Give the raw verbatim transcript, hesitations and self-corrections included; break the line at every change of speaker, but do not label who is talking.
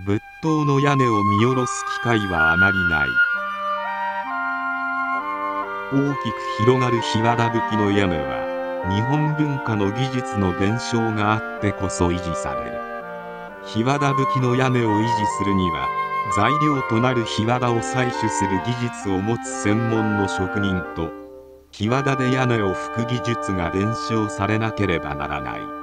仏塔の屋根を見下ろす機会はあまりない。大きく広がる檜皮葺きの屋根は日本文化の技術の伝承があってこそ維持される。檜皮葺きの屋根を維持するには材料となる檜皮を採取する技術を持つ専門の職人と檜皮で屋根を葺く技術が伝承されなければならない。